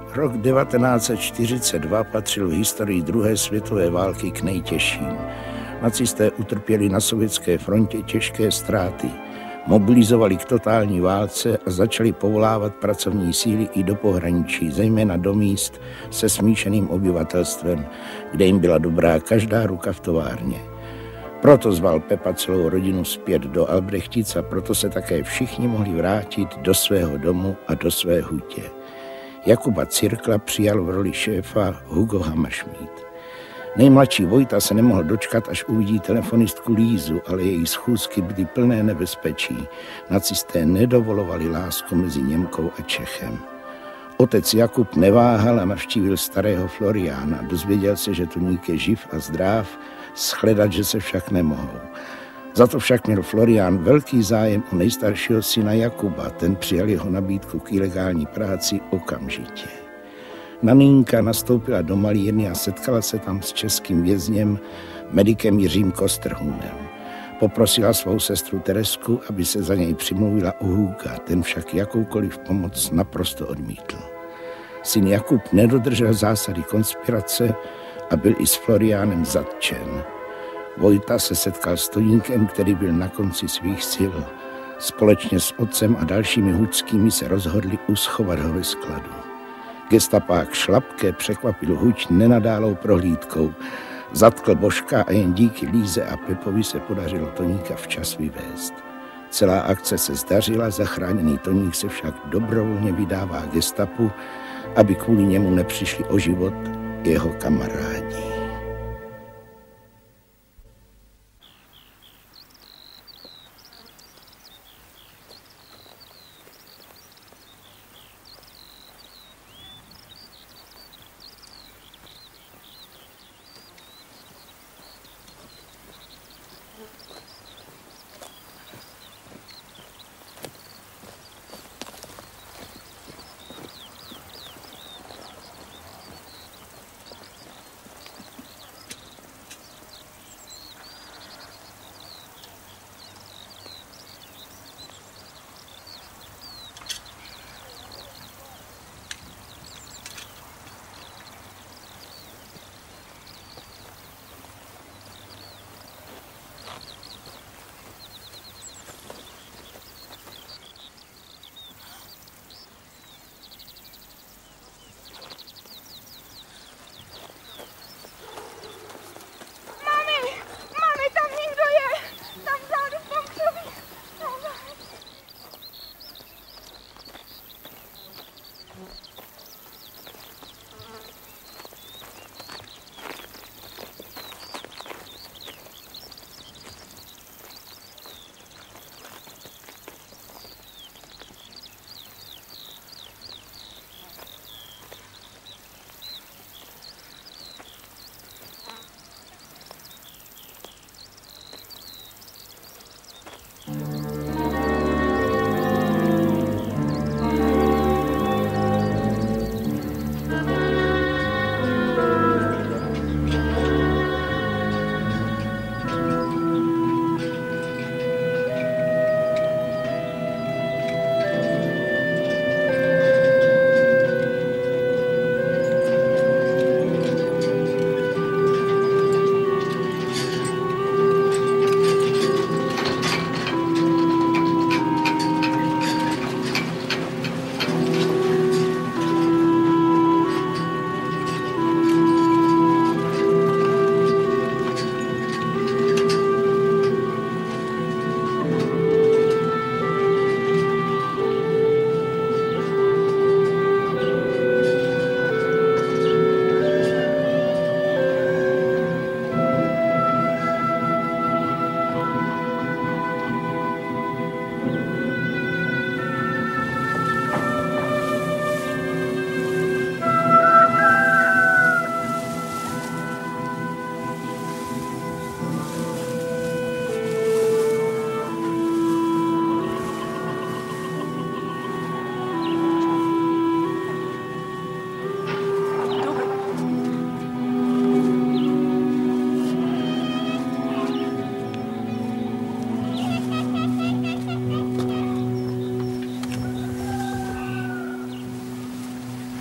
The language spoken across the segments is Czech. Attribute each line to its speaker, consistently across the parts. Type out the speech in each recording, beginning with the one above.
Speaker 1: Rok 1942 patřil v historii druhé světové války k nejtěžším. Nacisté utrpěli na sovětské frontě těžké ztráty. Mobilizovali k totální válce a začali povolávat pracovní síly i do pohraničí, zejména do míst se smíšeným obyvatelstvem, kde jim byla dobrá každá ruka v továrně. Proto zval Pepa celou rodinu zpět do Albrechtic a proto se také všichni mohli vrátit do svého domu a do své hutě. Jakuba Cirkla přijal v roli šéfa Hugo Hammerschmidt. Nejmladší Vojta se nemohl dočkat, až uvidí telefonistku Lízu, ale její schůzky byly plné nebezpečí. Nacisté nedovolovali lásku mezi Němkou a Čechem. Otec Jakub neváhal a navštívil starého Floriána. Dozvěděl se, že Toník je živ a zdrav, shledat, že se však nemohou. Za to však měl Florián velký zájem o nejstaršího syna Jakuba. Ten přijal jeho nabídku k ilegální práci okamžitě. Naninka nastoupila do Malírny a setkala se tam s českým vězněm, medikem Jiřím Kosterhunem. Poprosila svou sestru Teresku, aby se za něj přimluvila u Huga, ten však jakoukoliv pomoc naprosto odmítl. Syn Jakub nedodržel zásady konspirace a byl i s Floriánem zatčen. Vojta se setkal s Toníkem, který byl na konci svých sil. Společně s otcem a dalšími hučskými se rozhodli uschovat ho ve skladu. Gestapák Šlapke překvapil Huť nenadálou prohlídkou. Zatkl Božka a jen díky Líze a Pepovi se podařilo Toníka včas vyvést. Celá akce se zdařila, zachráněný Toník se však dobrovolně vydává gestapu, aby kvůli němu nepřišli o život jeho kamarádi.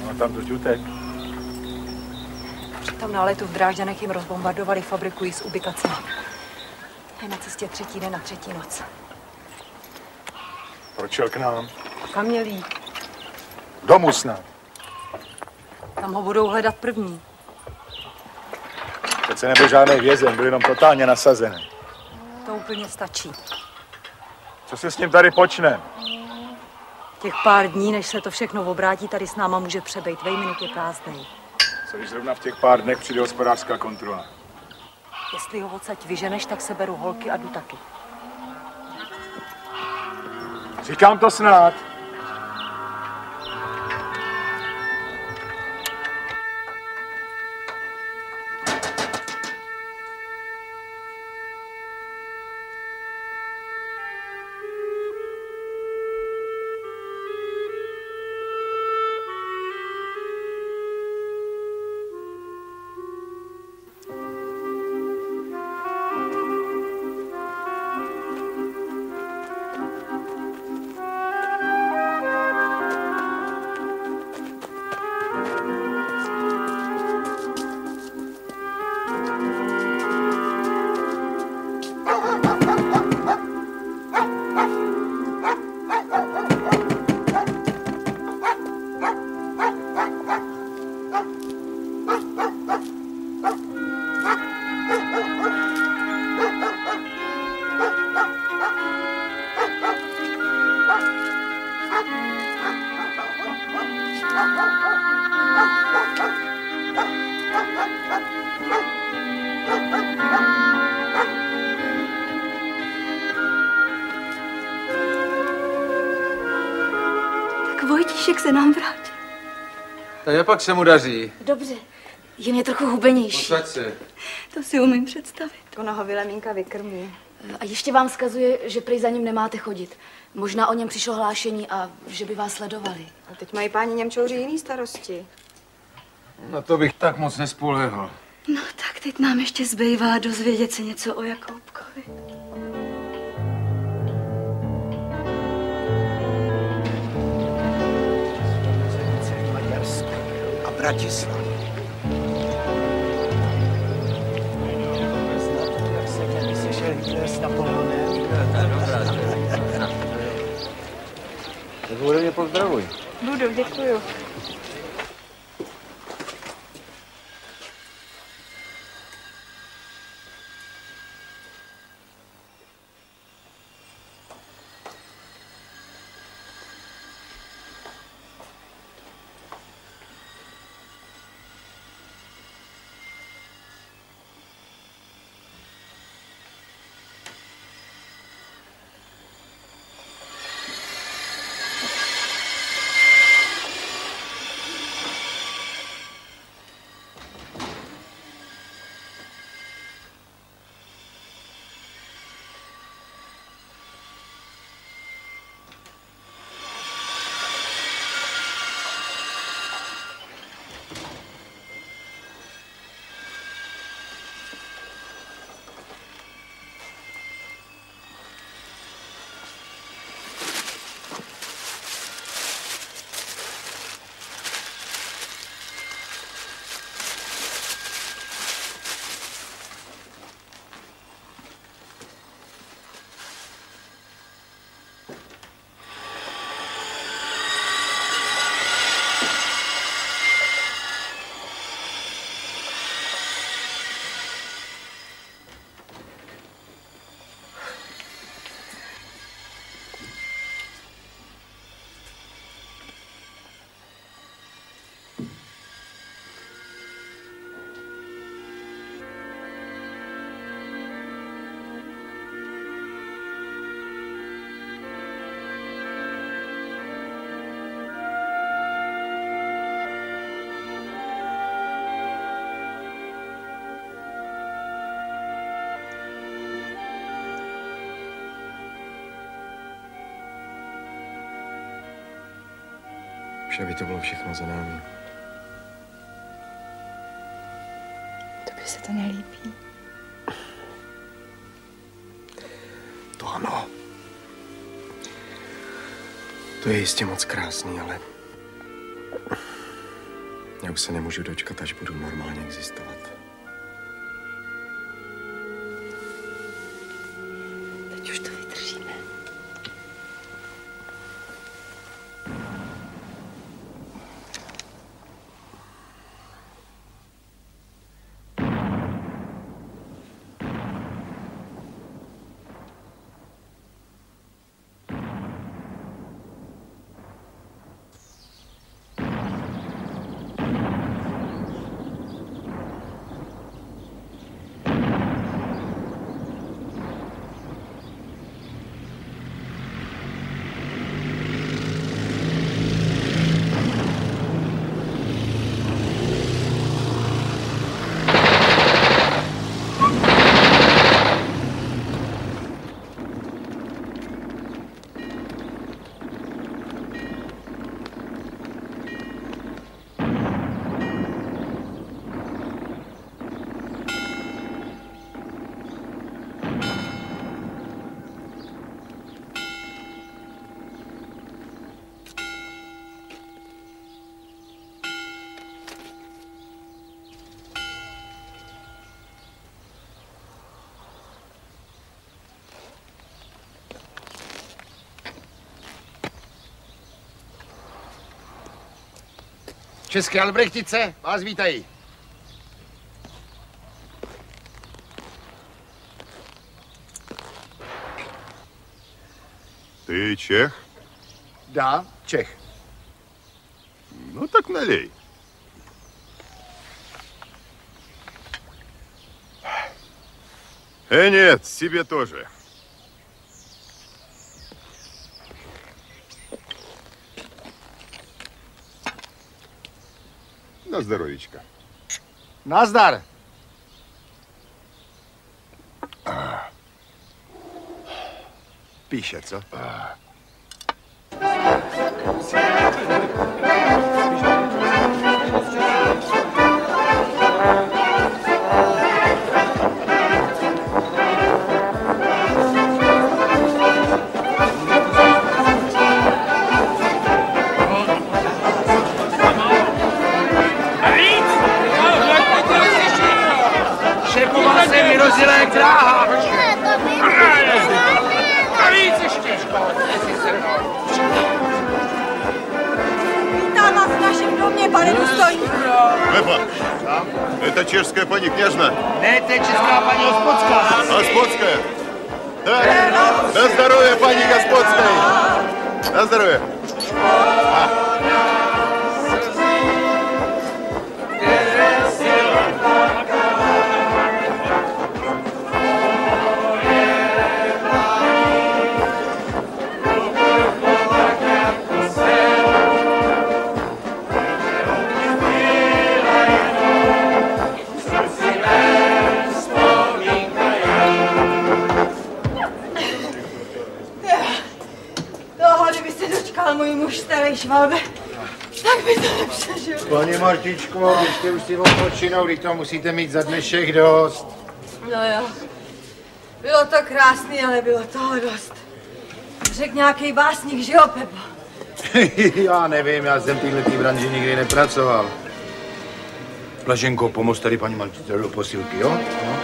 Speaker 2: No tam to utek.
Speaker 3: Při tom náletu v Drážďanech jim rozbombardovali fabriku s ubikacemi. Je na cestě 3. den a 3. noc.
Speaker 2: Proč šel k nám?
Speaker 3: Kam měl jít?
Speaker 2: Domů snad.
Speaker 3: Tam ho budou hledat první.
Speaker 2: Přece nebyl žádný vězen, byl jenom totálně nasazený.
Speaker 3: To úplně stačí.
Speaker 2: Co se s ním tady počne?
Speaker 3: Těch pár dní, než se to všechno obrátí, tady s náma může přebejt. Vejminut je prázdnej.
Speaker 2: Co když zrovna v těch pár dnech přijde hospodářská kontrola?
Speaker 3: Jestli ho odsaď vyženeš, tak se beru holky a jdu taky.
Speaker 2: Říkám to snad.
Speaker 4: Vojtíšek se nám vrátí.
Speaker 5: A jak pak se mu daří?
Speaker 4: Dobře, je mě trochu hubenější.
Speaker 5: Posaď se.
Speaker 4: To si umím představit.
Speaker 3: Ona ho Vilemínka vykrmí.
Speaker 4: A ještě vám vzkazuje, že prý za ním nemáte chodit. Možná o něm přišlo hlášení a že by vás sledovali.
Speaker 3: A teď mají páni Němčouři jiný starosti.
Speaker 5: Na to bych tak moc nespoléhal.
Speaker 4: No tak teď nám ještě zbývá dozvědět se něco o Jakoubkovi.
Speaker 1: A Bratislavy. Jak se mě vyslyšel s Napoleonem.
Speaker 5: Tak ode mě pozdravuj.
Speaker 3: Budu, děkuju.
Speaker 5: Že by to bylo všechno za námi.
Speaker 4: Tobě se to nelíbí.
Speaker 5: To ano. To je jistě moc krásný, ale Já už se nemůžu dočkat, až budu normálně existovat.
Speaker 4: Teď už to vydržíme.
Speaker 6: České Albrechtice vás vítají.
Speaker 7: Ty Čech?
Speaker 6: Dá, Čech.
Speaker 7: No tak налей. Нет, себе тоже. На здоровечко.
Speaker 6: Nazdar. Píše, co?
Speaker 8: Šéfoval se mi rozjela jak dráha. A víc ještě.
Speaker 3: Vítám vás v našem domě, pane důstojníku.
Speaker 7: Эпа, это чешская пани княжна.
Speaker 8: Ne, to je česká paní hospodská.
Speaker 7: Господская. Так, на здоровье, пани Господской. На здоровье.
Speaker 3: Kdyby se dočkal můj muž starý švalbe, tak by to nepřežil.
Speaker 6: Paní Martičko, běžte už si odpočinou, když to musíte mít za dnešek dost.
Speaker 3: No jo, bylo to krásný, ale bylo toho dost. Řekl nějaký básník, že jo, Pepo?
Speaker 6: Já nevím, já jsem v této branži nikdy nepracoval. Blaženko, pomoz tady paní Martičce do posilky, jo? No.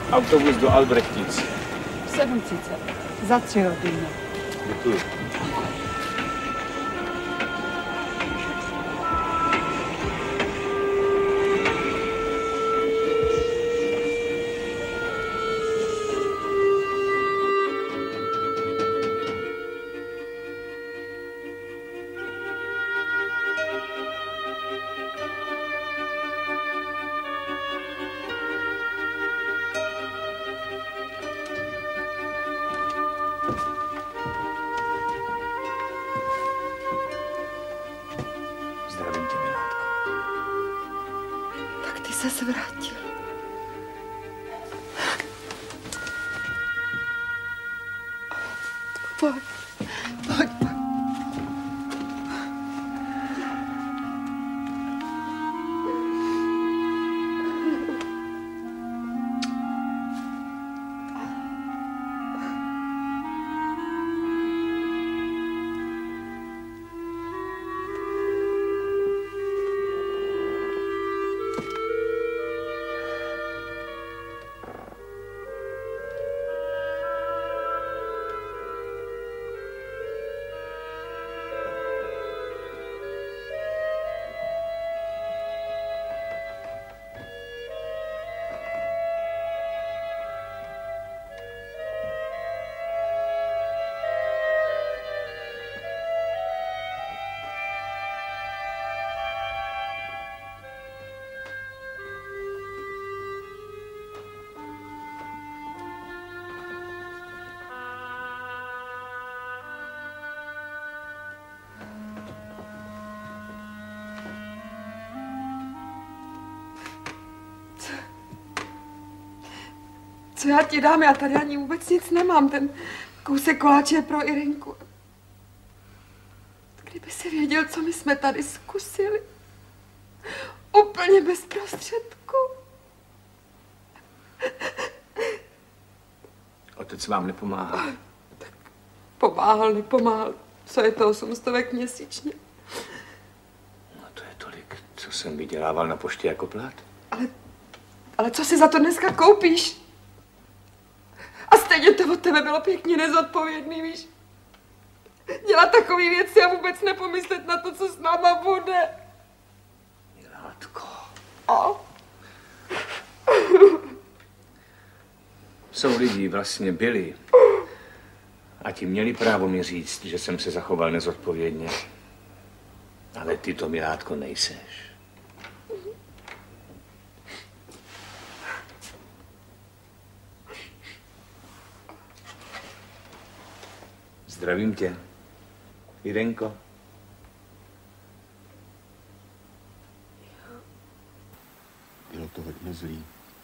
Speaker 9: Autobus do Albrechtic.
Speaker 10: 7:30. Za 3 hodiny.
Speaker 9: Děkuji.
Speaker 10: Se vrátil. Pojď. Co já ti dám? Já tady ani vůbec nic nemám. Ten kousek koláče je pro Irinku. Kdyby si věděl, co my jsme tady zkusili. Úplně bez prostředku.
Speaker 9: Otec vám nepomáhá.
Speaker 10: Tak nepomáhal. Co je to 800 měsíčně?
Speaker 9: No to je tolik, co jsem vydělával na poště jako plat.
Speaker 10: Ale co si za to dneska koupíš? A stejně to od tebe bylo pěkně nezodpovědný, víš? Dělat takové věci a vůbec nepomyslet na to, co s náma bude.
Speaker 9: Milátko.
Speaker 10: A?
Speaker 9: Jsou lidi, vlastně byli. A ti měli právo mi říct, že jsem se zachoval nezodpovědně. Ale ty to, Milátko, nejseš. Zdravím tě, Irenko.
Speaker 5: Bylo to hodně zlý.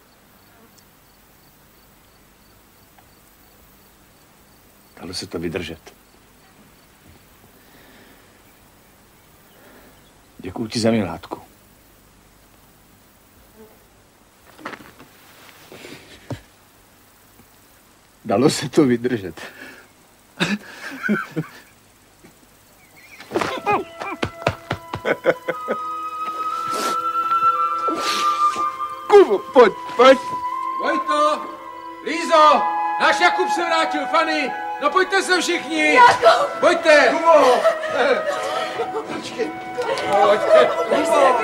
Speaker 9: Dalo se to vydržet. Děkuju ti za Milátku.
Speaker 5: Dalo se to vydržet.
Speaker 6: Kubo, pojď. Vojto, Lízo, náš Jakub se vrátil, Fanny. No pojďte sem všichni.
Speaker 10: Jakub!
Speaker 6: Pojďte.
Speaker 10: Kubo!
Speaker 6: Počkej. Pojďte. Kubo.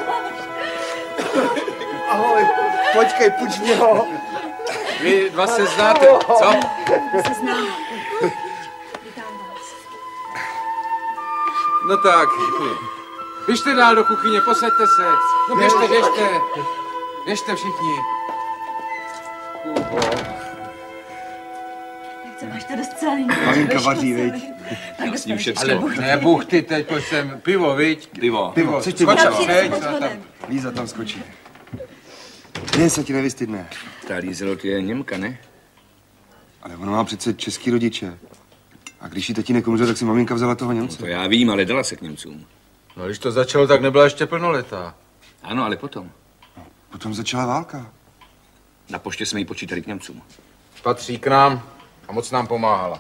Speaker 5: Ahoj, počkej, půjč mě ho.
Speaker 6: Vy dva se znáte, co?
Speaker 3: My se známe. Vítám vás.
Speaker 6: No tak, děkuji. Běžte dál do kuchyně, posaďte se. No běžte. Běžte všichni. Kubo.
Speaker 3: Jak se máš to dost celý?
Speaker 5: Maminka vaří, viď?
Speaker 3: Tak
Speaker 9: s ním
Speaker 6: Ale ne, buchty, teď pojď sem. Pivo, viď?
Speaker 9: Pivo.
Speaker 5: Líza tam skočí. Jen se ti nevystydne.
Speaker 9: Ta Lízelot je Němka, ne?
Speaker 5: Ale ona má přece český rodiče. A když jí tatínek umřel, tak si maminka vzala toho Němce.
Speaker 9: To já vím, ale dala se k Němcům.
Speaker 6: No, když to začalo, tak nebyla ještě plnoletá.
Speaker 9: Ano, ale potom.
Speaker 5: Potom začala válka.
Speaker 9: Na poště jsme ji počítali k Němcům.
Speaker 6: Patří k nám a moc nám pomáhala.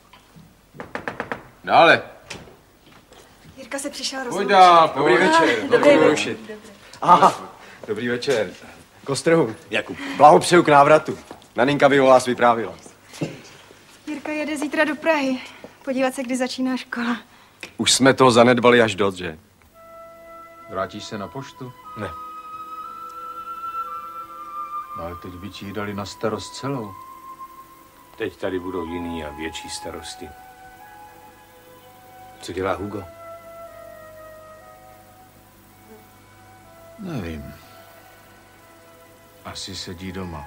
Speaker 6: Dále.
Speaker 3: Jirka se přišel
Speaker 6: Pojď
Speaker 3: rozloučit.
Speaker 6: dál, dobrý večer.
Speaker 3: Dobrý večer.
Speaker 6: Rušit. Aha, dobrý večer.
Speaker 11: Kostrhu, Jakub, blahopřeju k návratu. Naninka by o vás vyprávila.
Speaker 12: Jirka jede zítra do Prahy. Podívat se, kdy začíná škola.
Speaker 11: Už jsme toho zanedbali až dost, že?
Speaker 6: Vrátíš se na poštu?
Speaker 11: Ne.
Speaker 6: No ale teď by ti ji dali na starost celou.
Speaker 9: Teď tady budou jiný a větší starosti.
Speaker 11: Co dělá Hugo?
Speaker 6: Nevím. Asi sedí doma.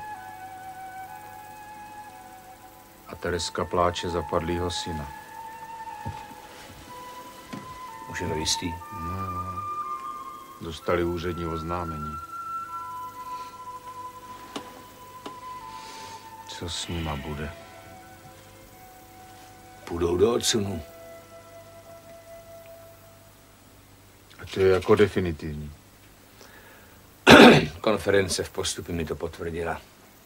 Speaker 6: A Tereska pláče za padlýho syna.
Speaker 9: Už je to jistý?
Speaker 6: No, dostali úřední oznámení. Co s nima bude?
Speaker 9: Půjdou do odsunu.
Speaker 6: A to je jako definitivní.
Speaker 9: Konference v Postupy mi to potvrdila.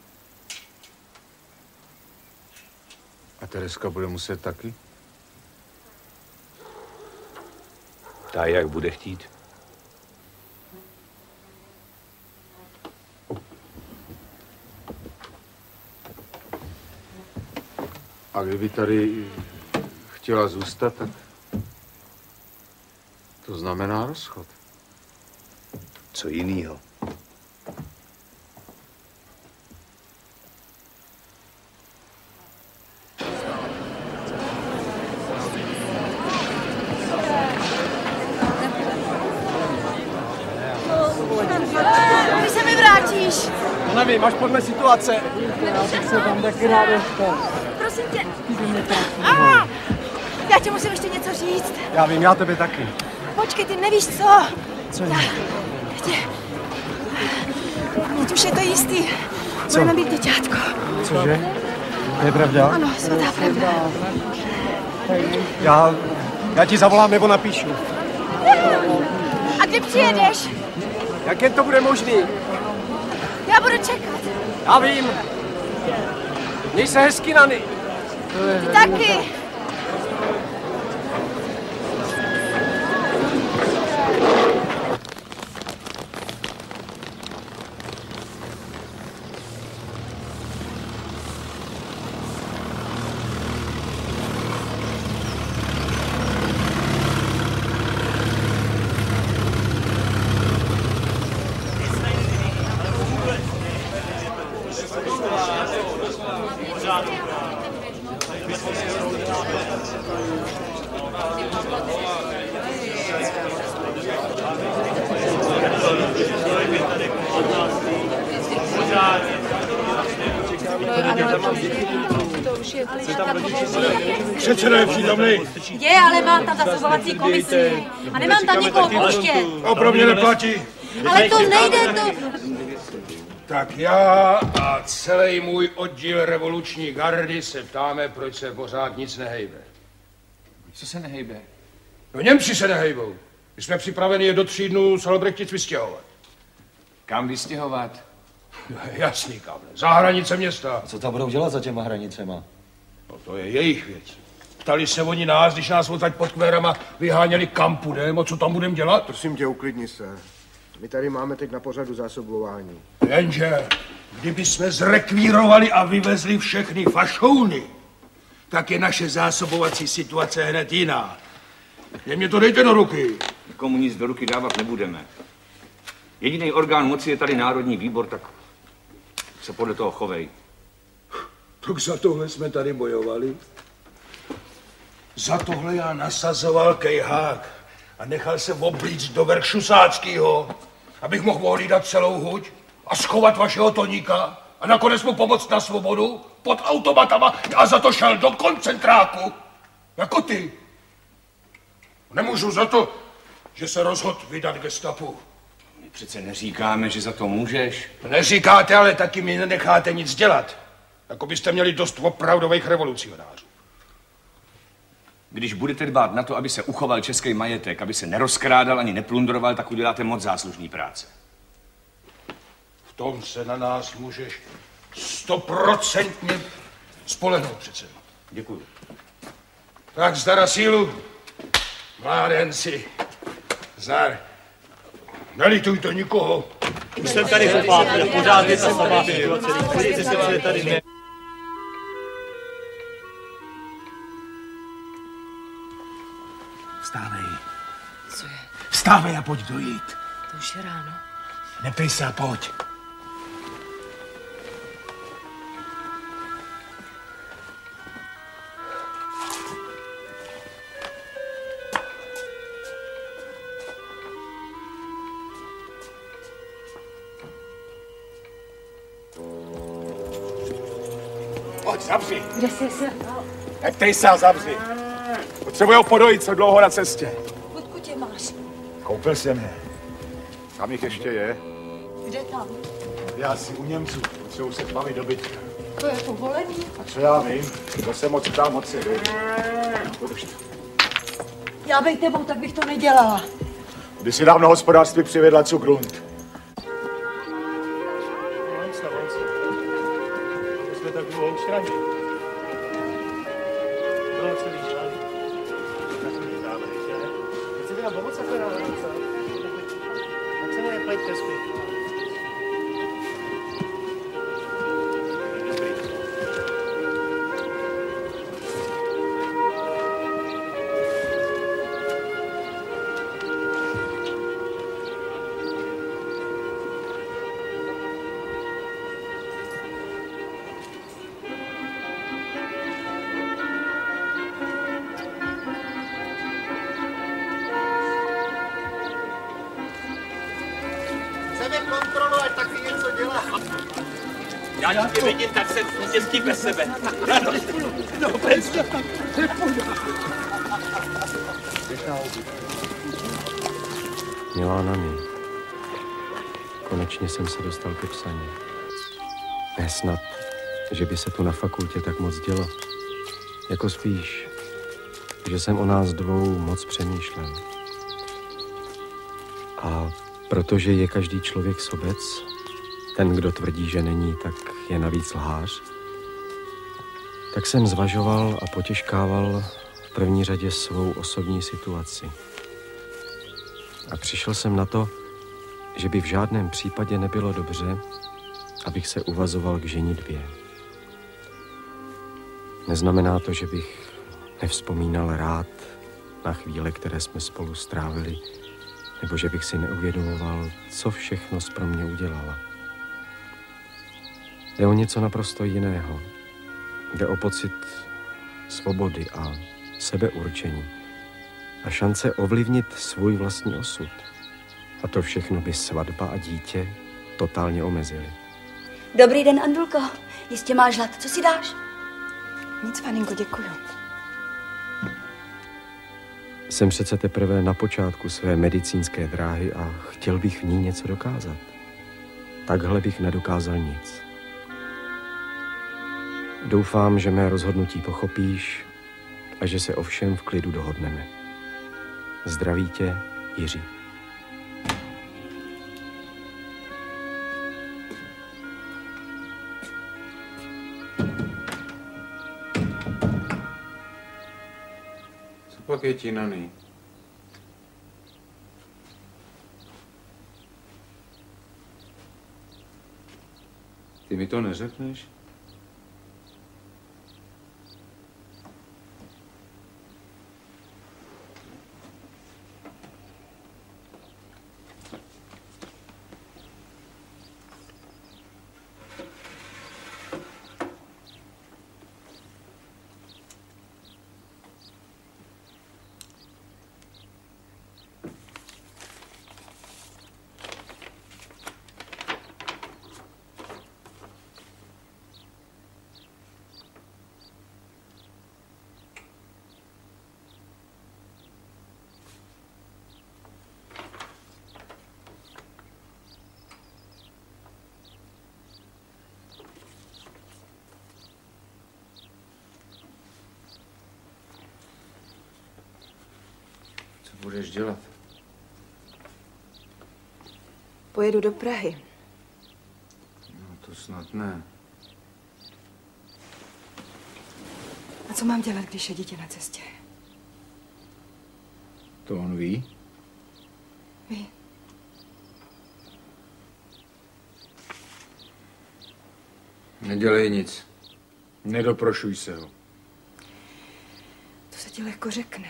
Speaker 6: A Tereska bude muset taky?
Speaker 9: Ta jak bude chtít.
Speaker 6: A kdyby tady chtěla zůstat, tak to znamená rozchod.
Speaker 9: Co jinýho?
Speaker 12: Kdy se mi vrátíš?
Speaker 11: To nevím, až podle situace.
Speaker 12: Já se tam taky rád dostal. Prosím tě. Já ti musím ještě něco říct.
Speaker 11: Já vím, já tebe taky.
Speaker 12: Počkej, ty nevíš co.
Speaker 11: Co?
Speaker 12: Teď už je to jistý. Budeme mít děťátko.
Speaker 11: Cože? To je pravda?
Speaker 12: Ano, svatá pravda.
Speaker 11: Já ti zavolám nebo napíšu.
Speaker 12: A kdy přijedeš?
Speaker 11: Jak jen to bude možný?
Speaker 12: Já budu čekat.
Speaker 11: Já vím. Měj se hezky, Nany.
Speaker 12: Ty taky.
Speaker 2: Předseda je přítomný.
Speaker 3: Je, ale mám tam zasobovací komisi. A nemám tam nikoho pouštět.
Speaker 2: A pro mě neplatí.
Speaker 3: Ale to nejde, to...
Speaker 6: Tak já a celý můj oddíl revoluční gardy se ptáme, proč se pořád nic nehejbe.
Speaker 11: Co se nehejbe?
Speaker 6: No Němci se nehejbou. My jsme připraveni je do 3 dnů z Albrechtic vystěhovat.
Speaker 11: Kam vystěhovat?
Speaker 6: Jasný, kam. Za hranice města.
Speaker 13: Co tam budou dělat za těma hranicema?
Speaker 6: No to je jejich věc. Ptali se oni nás, když nás odsaď pod kvérama vyháněli kam půjdem, a co tam budeme dělat?
Speaker 14: Prosím tě, uklidni se. My tady máme teď na pořadu zásobování.
Speaker 6: Jenže, kdyby jsme zrekvírovali a vyvezli všechny fašouny, tak je naše zásobovací situace hned jiná. Mě to dejte do ruky.
Speaker 9: Nikomu nic do ruky dávat nebudeme. Jediný orgán moci je tady Národní výbor, tak se podle toho chovej.
Speaker 6: Tak za tohle jsme tady bojovali. Za tohle já nasazoval kejhák a nechal se oblíct do Veršusáckýho, abych mohl ohlídat celou huť a schovat vašeho Toníka a nakonec mu pomoct na svobodu pod automatama a za to šel do koncentráku. Jako ty. Nemůžu za to, že se rozhodl vydat gestapu.
Speaker 9: My přece neříkáme, že za to můžeš.
Speaker 6: Neříkáte, ale taky mi nenecháte nic dělat. Jako byste měli dost opravdových revolucionářů.
Speaker 9: Když budete dbát na to, aby se uchoval český majetek, aby se nerozkrádal ani neplundroval, tak uděláte moc záslužný práce.
Speaker 6: V tom se na nás můžeš 100% spolehnout přece.
Speaker 9: Děkuju.
Speaker 6: Tak zdar a sílu, mládenci. Zdar. Nelituj to nikoho.
Speaker 15: Už jsem tady popátl, pořád je ta samá situace. Podívejte se, co je tady.
Speaker 6: Vstávej.
Speaker 3: Co je?
Speaker 6: Vstávej a pojď dojít.
Speaker 3: To už je ráno.
Speaker 6: Nepij se a pojď. Pojď, zavři.
Speaker 3: Kde jsi se?
Speaker 6: Neptej se a zavři. Potřebuji podojit, co dlouho na cestě.
Speaker 3: Odkud je máš?
Speaker 6: Koupil jsem je. Tam jich ještě je.
Speaker 3: Kde tam?
Speaker 6: Já si u Němců. Potřebuji se bavit do bytka.
Speaker 3: To je povolený?
Speaker 6: A co já vím? To se moc ptám moc si, viď?
Speaker 3: Já bych tebou, tak bych to nedělala.
Speaker 6: Když si dávno hospodářství přivedla Cugrund.
Speaker 15: Jsme tak dlouho už radí. No, co víš, ale? Tak se mi dáme, že? Chcete nám pomoct, jak to dáme, co? Tak se ne, pojďte zpět.
Speaker 8: Chceme kontrolu, ať taky něco dělá.
Speaker 15: Já tě vidím, tak jsem štěstí bez sebe. No, bez
Speaker 11: Milá Nani, konečně jsem se dostal ke psaní. Ne snad, že by se tu na fakultě tak moc dělo. Jako spíš, že jsem o nás dvou moc přemýšlel. A protože je každý člověk sobec, ten, kdo tvrdí, že není, tak je navíc lhář, tak jsem zvažoval a potěžkával v první řadě svou osobní situaci. A přišel jsem na to, že by v žádném případě nebylo dobře, abych se uvazoval k ženitbě. Neznamená to, že bych nevzpomínal rád na chvíle, které jsme spolu strávili, nebo že bych si neuvědomoval, co všechno pro mě udělala. Jde o něco naprosto jiného. Jde o pocit svobody a sebeurčení a šance ovlivnit svůj vlastní osud. A to všechno by svatba a dítě totálně omezily.
Speaker 4: Dobrý den, Andulko. Jistě máš hlad. Co si dáš?
Speaker 12: Nic, paninko, děkuju.
Speaker 11: Jsem přece teprve na počátku své medicínské dráhy a chtěl bych v ní něco dokázat. Takhle bych nedokázal nic. Doufám, že mé rozhodnutí pochopíš a že se o všem v klidu dohodneme. Zdraví tě, Jiří.
Speaker 16: Co pak je ti, Nani? Ty mi to neřekneš? Co budeš dělat?
Speaker 12: Pojedu do Prahy.
Speaker 16: No to snad ne.
Speaker 12: A co mám dělat, když je dítě na cestě?
Speaker 16: To on ví?
Speaker 12: Ví.
Speaker 16: Nedělej nic. Nedoprošuj se ho.
Speaker 12: To se ti lehko řekne.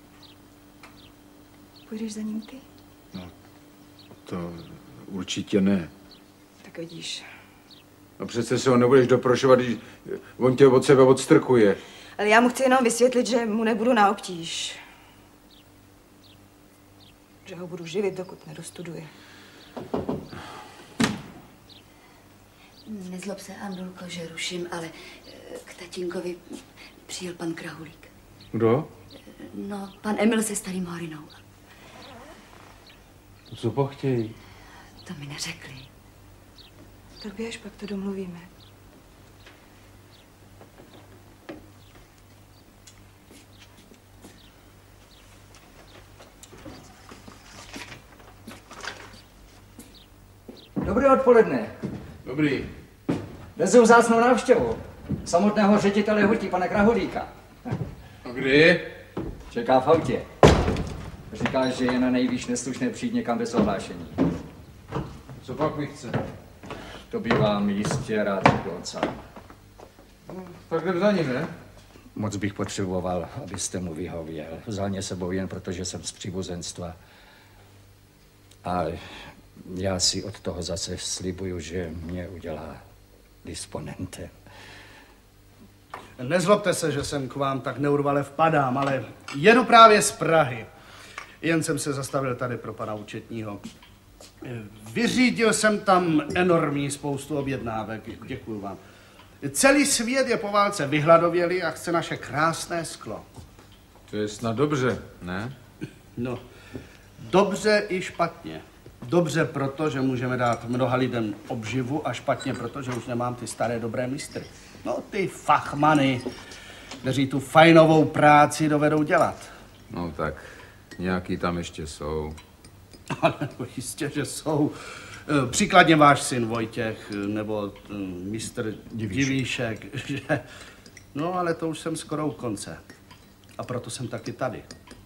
Speaker 12: Půjdeš za ním ty?
Speaker 16: No, to určitě ne.
Speaker 12: Tak vidíš.
Speaker 16: No přece se ho nebudeš doprošovat, když on tě od sebe odstrkuje.
Speaker 12: Ale já mu chci jenom vysvětlit, že mu nebudu na obtíž. Že ho budu živit, dokud nedostuduje.
Speaker 4: Nezlob se, Andulko, že ruším, ale k tatínkovi přijel pan Krahulík.
Speaker 16: Kdo?
Speaker 4: No, pan Emil se starým Horinou.
Speaker 16: Co pochtějí?
Speaker 4: To mi neřekli.
Speaker 12: Tak běž, pak to domluvíme.
Speaker 17: Dobré odpoledne.
Speaker 16: Dobrý.
Speaker 17: Vezu vzácnou návštěvu samotného ředitele hutí, pana Krahulíka.
Speaker 16: A kdy?
Speaker 17: Čeká v autě. Říká, že je na nejvýš neslušné přijít někam bez ohlášení.
Speaker 16: Co pak mi chce?
Speaker 17: To by vám jistě rád řekl on sám.
Speaker 16: Tak jdem za ním, ne?
Speaker 17: Moc bych potřeboval, abyste mu vyhověl. Vzal mě sebou jen protože jsem z příbuzenstva. A já si od toho zase slibuju, že mě udělá disponentem.
Speaker 18: Nezlobte se, že jsem k vám tak neurvale vpadám, ale jedu právě z Prahy. Jen jsem se zastavil tady pro pana účetního. Vyřídil jsem tam enormní spoustu objednávek. Děkuju vám. Celý svět je po válce vyhladovělý a chce naše krásné sklo.
Speaker 16: To je snad dobře, ne?
Speaker 18: No, dobře i špatně. Dobře proto, že můžeme dát mnoha lidem obživu a špatně proto, že už nemám ty staré dobré mistry. No, ty fachmany, kteří tu fajnovou práci dovedou dělat.
Speaker 16: No tak, nějaký tam ještě jsou.
Speaker 18: Ale jistě, že jsou. Příkladně váš syn Vojtěch, nebo mistr Divíšek. Že... No, ale to už jsem skoro u konce. A proto jsem taky tady.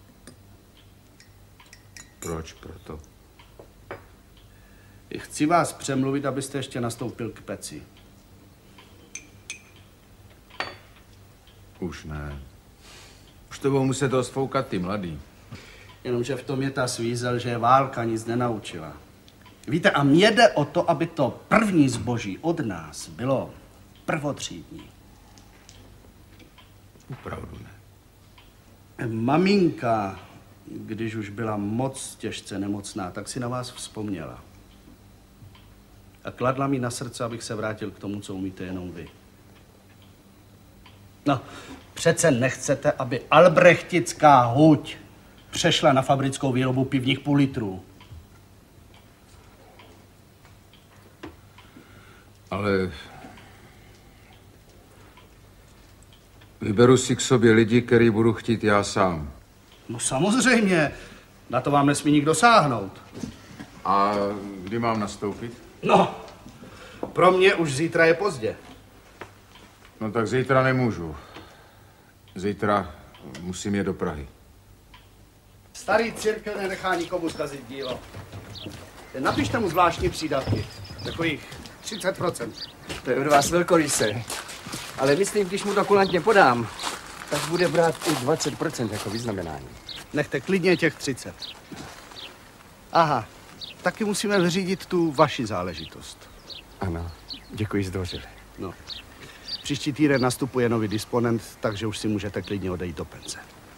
Speaker 16: Proč proto?
Speaker 18: Chci vás přemluvit, abyste ještě nastoupil k peci.
Speaker 16: Už ne. Už to budou muset rozfoukat ty mladý.
Speaker 18: Jenomže v tom je ta svízel, že válka nic nenaučila. Víte, a mně jde o to, aby to první zboží od nás bylo prvotřídní.
Speaker 16: Opravdu ne.
Speaker 18: Maminka, když už byla moc těžce nemocná, tak si na vás vzpomněla. A kladla mi na srdce, abych se vrátil k tomu, co umíte jenom vy. No, přece nechcete, aby albrechtická huť přešla na fabrickou výrobu pivních půl litrů.
Speaker 16: Ale vyberu si k sobě lidi, který budu chtít já sám.
Speaker 18: No samozřejmě, na to vám nesmí nikdo sáhnout.
Speaker 16: A kdy mám nastoupit?
Speaker 18: No, pro mě už zítra je pozdě.
Speaker 16: No tak zítra nemůžu. Zítra musím jít do Prahy.
Speaker 18: Starý církev nenechá nikomu zkazit dílo. Napište mu zvláštní přídavky, takových 30%.
Speaker 17: To je od vás velkorysé. Ale myslím, když mu to kulantně podám, tak bude brát i 20% jako vyznamenání.
Speaker 18: Nechte klidně těch 30. Aha, taky musíme vyřídit tu vaši záležitost.
Speaker 17: Ano, děkuji zdvořile.
Speaker 18: No, příští týden nastupuje nový disponent, takže už si můžete klidně odejít do penze.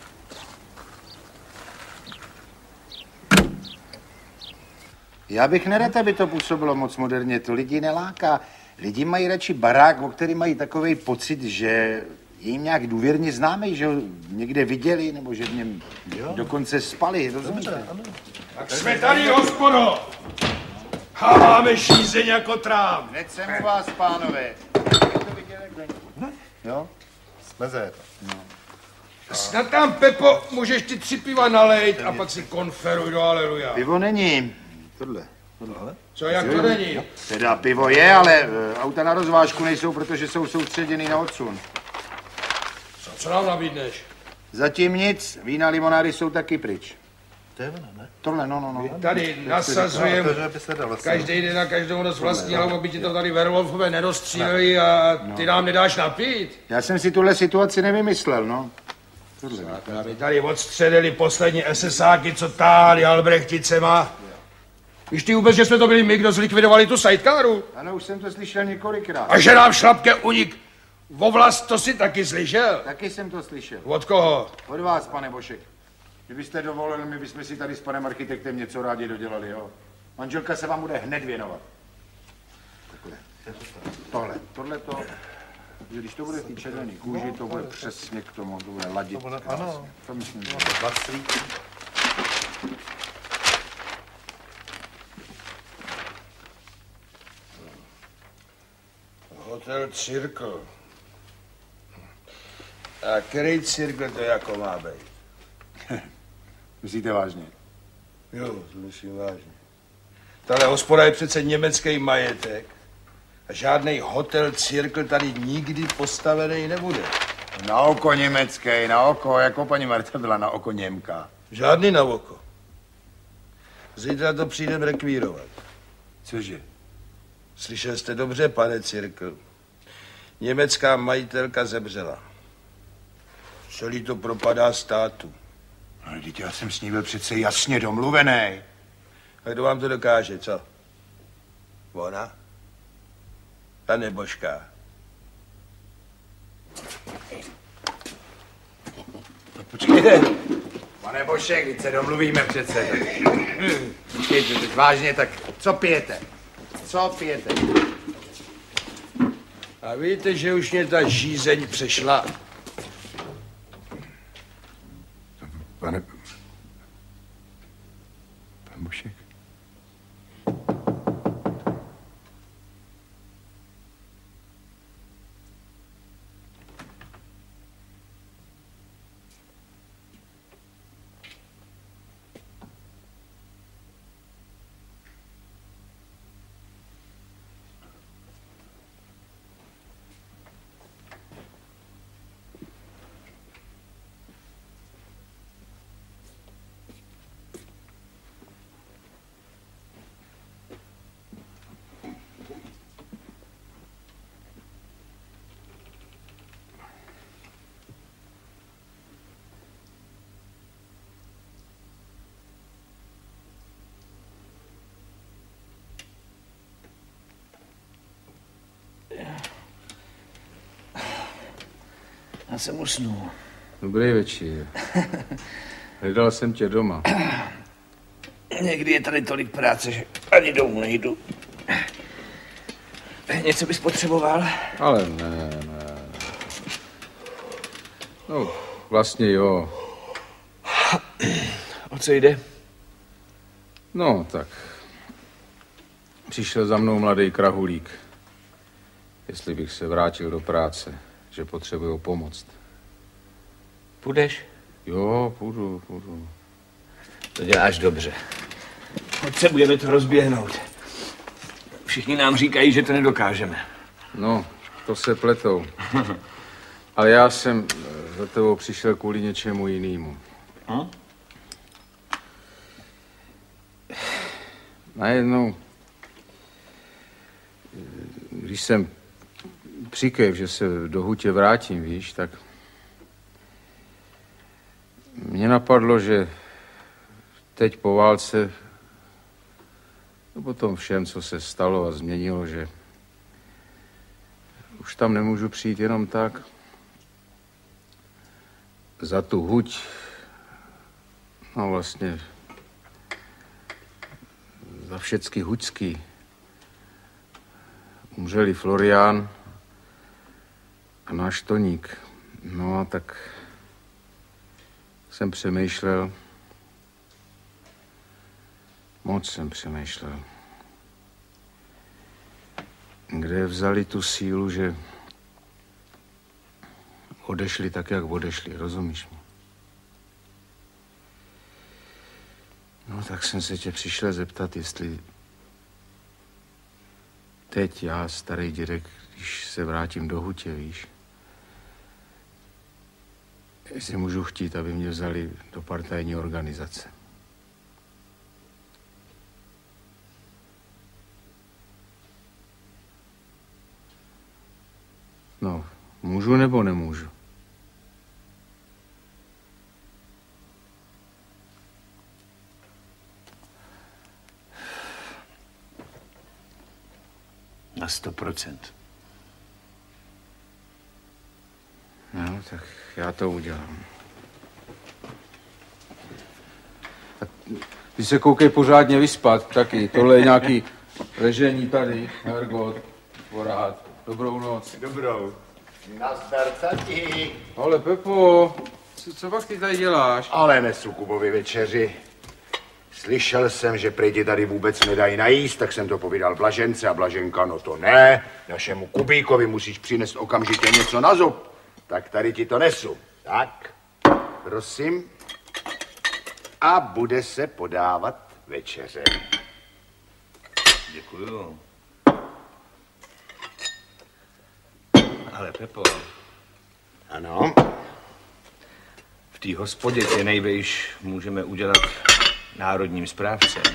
Speaker 8: Já bych nerad, aby to působilo moc moderně, to lidi neláká. Lidi mají radši barák, o který mají takový pocit, že je jim nějak důvěrně známý, že ho někde viděli, nebo že v něm dokonce spali, rozumíte?
Speaker 6: Tak jsme tady, hospodo! Háváme šízeň jako tráv.
Speaker 8: Hned jsem u vás, pánové. Jo? Smeze to. No.
Speaker 6: Snad tam, Pepo, můžeš ty 3 piva nalejt a pak si konferuj do aleluja.
Speaker 8: Pivo není. Tohle.
Speaker 6: Co, jak to není?
Speaker 8: Teda pivo je, ale auta na rozvážku nejsou, protože jsou soustředěný na odsun.
Speaker 6: Co nám nabídneš?
Speaker 8: Zatím nic, vína limonády jsou taky pryč.
Speaker 15: To je ono, ne?
Speaker 8: Tohle, no.
Speaker 6: My tady nasazujeme každý den na každou noc vlastní hlavu, aby ti to tady Werwolfové nerozstříleli a ty nám nedáš napít.
Speaker 8: Já jsem si tuhle situaci nevymyslel, no.
Speaker 6: My tady odstřelili poslední SSáky, co táhli Albrechticema. Víš ty vůbec, že jsme to byli my, kdo zlikvidovali tu sidecaru?
Speaker 8: Ano, už jsem to slyšel několikrát.
Speaker 6: A že nám šlapke unik vo vlast, to si taky slyšel?
Speaker 8: Taky jsem to slyšel.
Speaker 6: Od koho?
Speaker 8: Od vás, pane Bošek. Kdybyste dovolili, my bychom si tady s panem architektem něco rádi dodělali, jo? Manželka se vám bude hned věnovat. Takhle. Tohle to, že když to bude v té červené kůži, to bude přesně k tomu, to bude ladit.
Speaker 15: Ano.
Speaker 8: To myslím, že
Speaker 6: Hotel Circle. A který cirkl to jako má být?
Speaker 8: Myslíte vážně?
Speaker 6: Jo, to myslím vážně. Tahle hospoda je přece německý majetek a žádný hotel Circle tady nikdy postavený nebude.
Speaker 8: Na oko německý, na oko, jako paní Marta byla na oko Němka.
Speaker 6: Žádný na oko. Zítra to přijdem rekvírovat.
Speaker 8: Cože?
Speaker 6: Slyšel jste dobře, pane Circle. Německá majitelka zemřela. Celý to propadá státu.
Speaker 8: No, dítě, já jsem s ní byl přece jasně domluvený.
Speaker 6: A kdo vám to dokáže, co? Ona? Ta nebožka.
Speaker 8: Počkejte. Pane Bošek, když se domluvíme přece. Počkejte, teď vážně, tak co pijete? Co pijete?
Speaker 6: A víte, že už mě ta žízeň přešla?
Speaker 8: Pan Bošek?
Speaker 9: Já jsem usnul.
Speaker 16: Dobrý večer. Hledal jsem tě doma.
Speaker 9: Někdy je tady tolik práce, že ani domů nejdu. Něco bys potřeboval?
Speaker 16: Ale ne. No, vlastně jo.
Speaker 9: O co jde?
Speaker 16: No, tak. Přišel za mnou mladý krahulík. Jestli bych se vrátil do práce, že potřebuju pomoct.
Speaker 9: Půjdeš?
Speaker 16: Jo, půjdu.
Speaker 9: To děláš dobře. Potřebujeme to rozběhnout. Všichni nám říkají, že to nedokážeme.
Speaker 16: No, to se pletou. Ale já jsem za tebou přišel kvůli něčemu jinému. Najednou, když jsem přikejv, že se do hutě vrátím, víš, tak mě napadlo, že teď po válce, no po tom všem, co se stalo a změnilo, že už tam nemůžu přijít jenom tak. Za tu huť, no vlastně za všecky huťský umřeli Florián a náš Toník. No a tak jsem přemýšlel, moc jsem přemýšlel, kde vzali tu sílu, že odešli tak, jak odešli, rozumíš mi? No tak jsem se tě přišel zeptat, jestli teď já, starý dědek, když se vrátím do hutě, víš, jestli můžu chtít, aby mě vzali do partajní organizace.
Speaker 9: Na 100%.
Speaker 16: No, tak já to udělám. A ty se koukej pořádně vyspat taky. Tohle je nějaký ležení tady. Hergot, porád. Dobrou noc.
Speaker 8: Dobrou. Nazdar, tati.
Speaker 16: Ale Pepo, co pak ty tady děláš?
Speaker 8: Ale nesu Kubovi večeři. Slyšel jsem, že prej ti tady vůbec nedají najíst, tak jsem to povídal Blažence a Blaženka, no to ne. Našemu Kubíkovi musíš přinést okamžitě něco na zub. Tak tady ti to nesu. Tak, prosím. A bude se podávat večeře.
Speaker 9: Děkuju. Ale Pepo.
Speaker 8: Ano?
Speaker 9: V té hospodě tě nejvejš můžeme udělat národním správcem.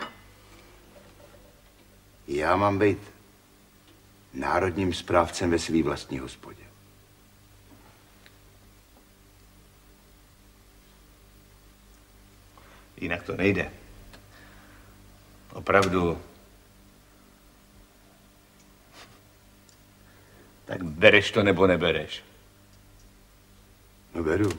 Speaker 8: Já mám být národním správcem ve svý vlastní hospodě.
Speaker 9: Jinak to nejde. Opravdu. Tak bereš to nebo nebereš?
Speaker 8: No beru.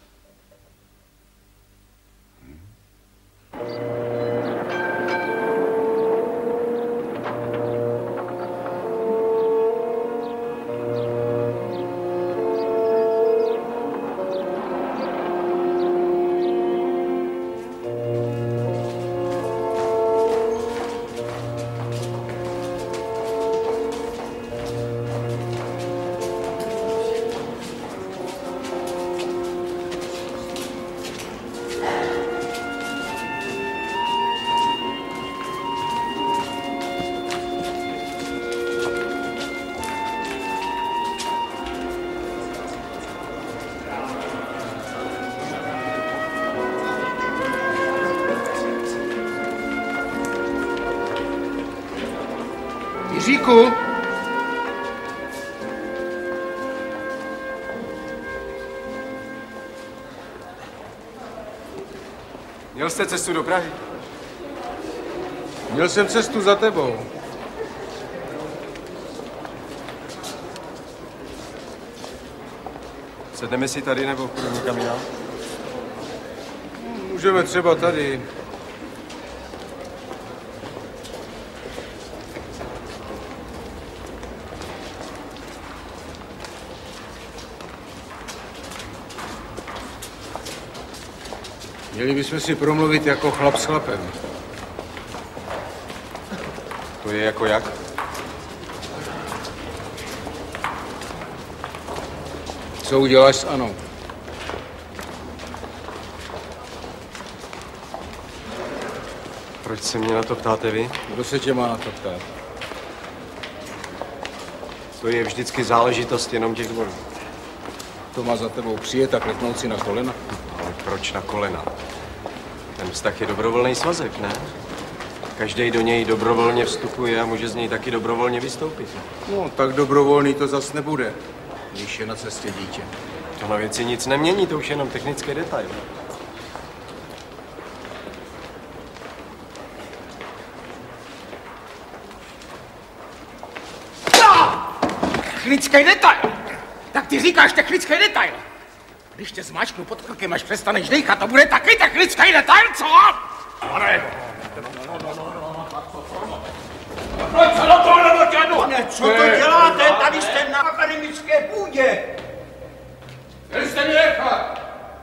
Speaker 18: Jiříku!
Speaker 11: Měl jste cestu do Prahy?
Speaker 16: Měl jsem cestu za tebou.
Speaker 11: Sedneme si tady nebo půjdeme někam jinam?
Speaker 16: Můžeme třeba tady. Měli bychom si promluvit jako chlap s chlapem.
Speaker 11: To je jako jak?
Speaker 16: Co uděláš s Anou?
Speaker 11: Proč se mě na to ptáte vy?
Speaker 16: Kdo se tě má na to ptát?
Speaker 11: To je vždycky záležitost jenom těch dvou.
Speaker 16: To má za tebou přijet a klepnout si na kolena?
Speaker 11: Ale proč na kolena? Ten vztah je dobrovolný svazek, ne? Každý do něj dobrovolně vstupuje a může z něj taky dobrovolně vystoupit.
Speaker 16: No, tak dobrovolný to zas nebude, když je na cestě dítě.
Speaker 11: To na věci nic nemění, to už je jenom technický detail.
Speaker 19: Technický detail! Tak ty říkáš technický detail! Když tě zmáčknu pod krkem, až přestaneš dýchat, to bude taky technický detail, co? Pane! Proč se do toho nedotěnu? Pane, co to děláte? Tady jste na akademické půdě! Měli jste mě nechat!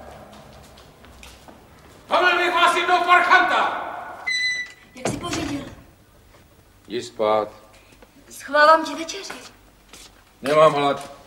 Speaker 19: Tohle bych vás jednou parchanta!
Speaker 4: Jak jsi pořídil?
Speaker 16: Jdi spát.
Speaker 4: Schovávám ti večeři.
Speaker 16: Nemám hlad.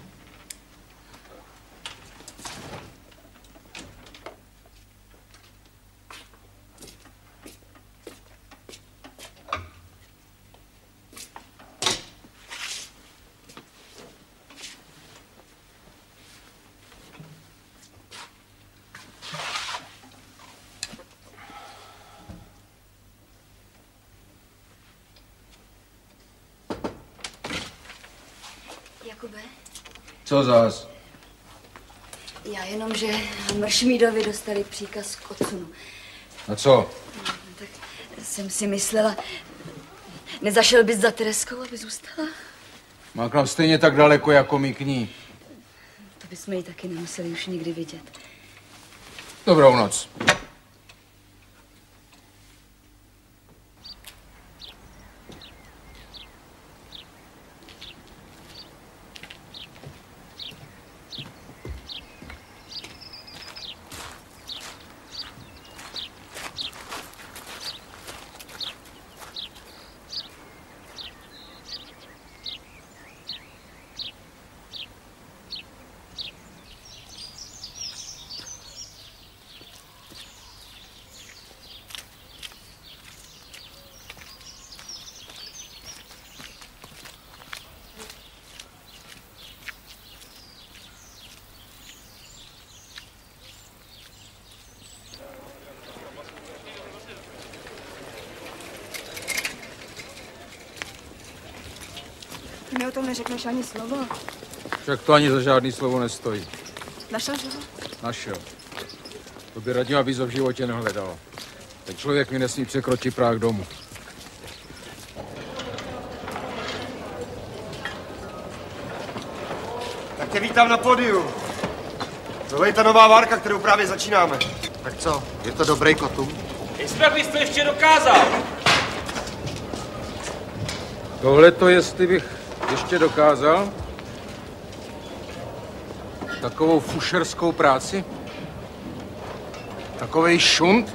Speaker 4: Jakube?
Speaker 16: Co zas?
Speaker 4: Já jenom, že Mršmídovi dostali příkaz k odsunu.
Speaker 16: A co?
Speaker 4: Tak jsem si myslela, Nezašel bys za Tereskou, aby zůstala?
Speaker 16: Má k nám stejně tak daleko, jako my k ní.
Speaker 4: To bychom ji taky nemuseli už nikdy vidět.
Speaker 16: Dobrou noc.
Speaker 12: Ty mi o tom neřekneš ani slovo.
Speaker 16: Však to ani za žádný slovo nestojí.
Speaker 12: Našel jsi ho?
Speaker 16: Našel. To by radím, abys ho v životě nehledal. Ten člověk mi nesmí překročit práh domu.
Speaker 15: Tak tě vítám na pódiu. Tohle je ta nová várka, kterou právě začínáme.
Speaker 8: Tak co, je to dobrý kotum?
Speaker 19: Jestli bys to ještě dokázal.
Speaker 16: Tohle to, jestli bych ještě dokázal, takovou fušerskou práci, takovej šunt,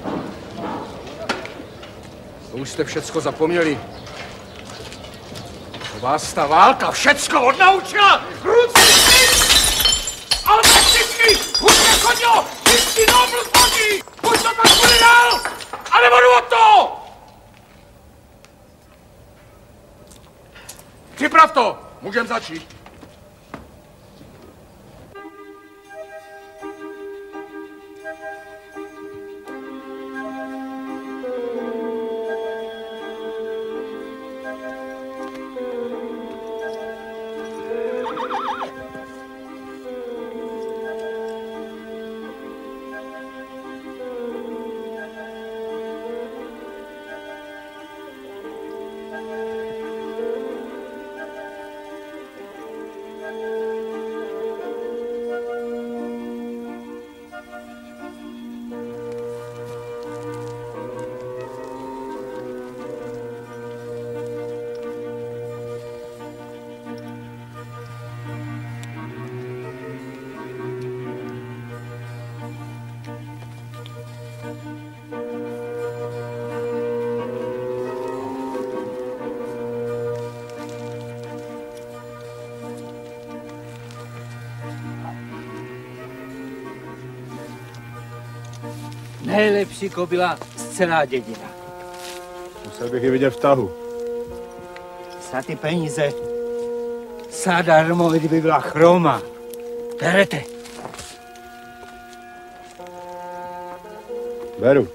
Speaker 16: to už jste všecko zapomněli. To vás ta válka všecko odnaučila!
Speaker 19: Ale všichni! Buďte chodilo! Všichni nobl chodí! Buď to tak bude dál! A nebo jdu od toho!
Speaker 16: Připrav to! Můžem začít.
Speaker 9: Nejlepší kobila z celá dědina.
Speaker 14: Musel bych ji vidět v tahu.
Speaker 9: Za ty peníze zadarmo, kdyby byla chroma. Berete.
Speaker 14: Beru.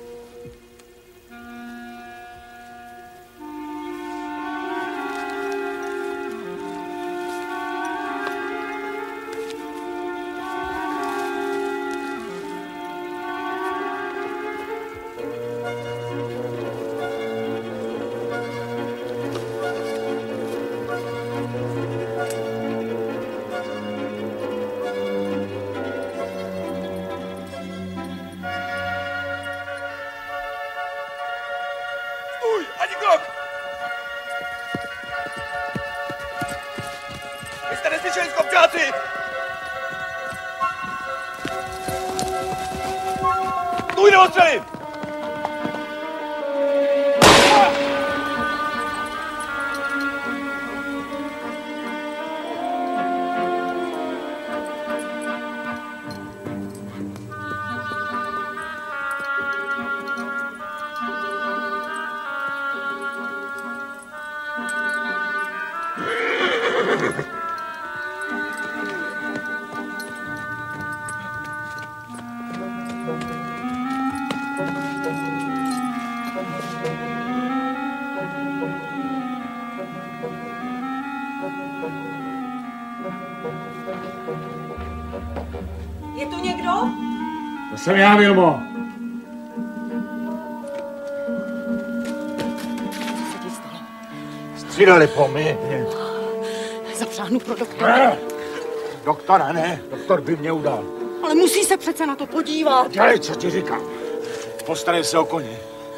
Speaker 3: Je tu někdo?
Speaker 2: To jsem já, Vilmo.
Speaker 3: Co se ti stalo?
Speaker 6: Filipo, my.
Speaker 3: Zapřáhnu pro doktora.
Speaker 6: Doktora ne, doktor by mě udal.
Speaker 3: Ale musí se přece na to podívat.
Speaker 6: Dělej, co ti říkám. Postarej se o koně.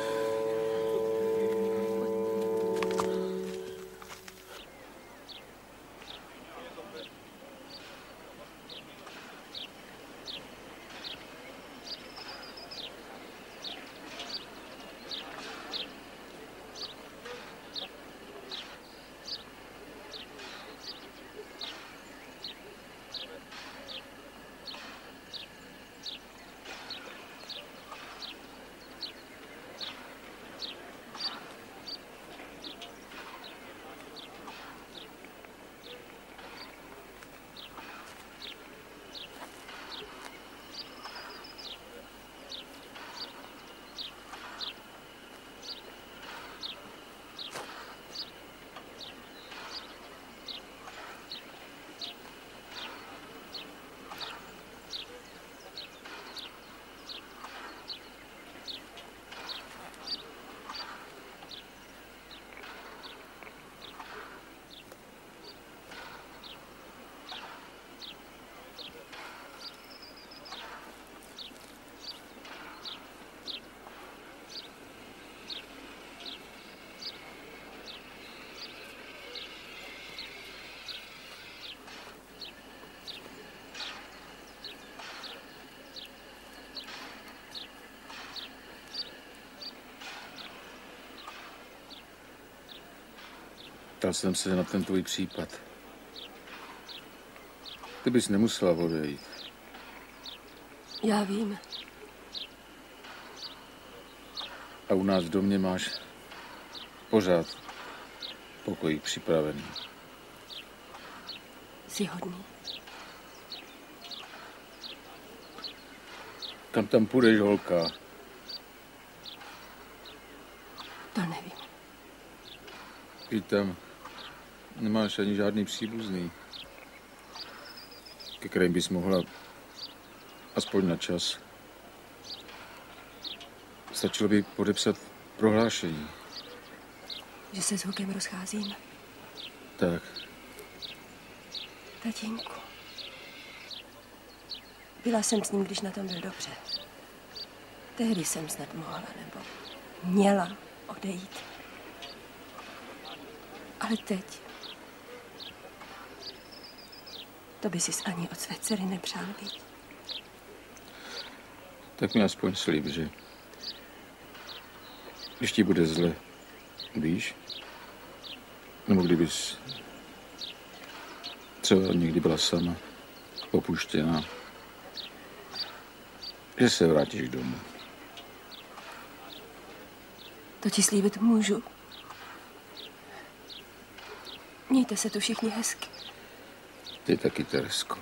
Speaker 16: Ptal jsem se na ten tvůj případ. Ty bys nemusela odejít.
Speaker 10: Já vím.
Speaker 16: A u nás v domě máš pořád pokoj připravený.
Speaker 10: Jsi hodný.
Speaker 16: Kam tam půjdeš, holka?
Speaker 10: To nevím.
Speaker 16: Víš, tam nemáš ani žádný příbuzný, ke kterým bys mohla aspoň na čas. Stačilo by podepsat prohlášení.
Speaker 10: Že se s Hukem rozcházíme.
Speaker 16: Tak.
Speaker 10: Tatínku. Byla jsem s ním, když na tom byl dobře. Tehdy jsem snad mohla nebo měla odejít. Ale teď. To by sis ani od své dcery nepřál být.
Speaker 16: Tak mi aspoň slib, že když ti bude zle, víš? Nebo kdybys třeba někdy byla sama, opuštěná, že se vrátíš domů.
Speaker 10: To ti slíbit můžu. Mějte se tu všichni hezky.
Speaker 16: Ty taky, Teresko.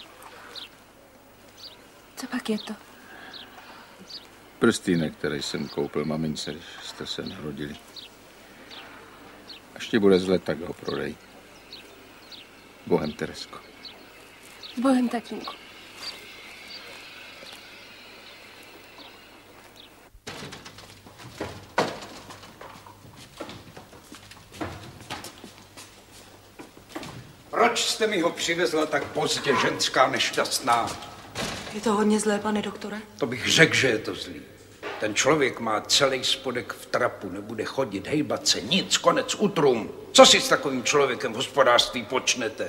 Speaker 10: Co pak je to?
Speaker 16: Prstýnek, který jsem koupil mamince, když jste se narodili. Až ti bude zle, tak ho prodej. Bohem, Teresko.
Speaker 10: Bohem, tatínku.
Speaker 19: Proč jste mi ho přivezla tak pozdě, ženská nešťastná?
Speaker 3: Je to hodně zlé, pane doktore?
Speaker 19: To bych řekl, že je to zlý. Ten člověk má celý spodek v trapu, nebude chodit, hejbat se, nic, konec, utrum. Co si s takovým člověkem v hospodářství počnete?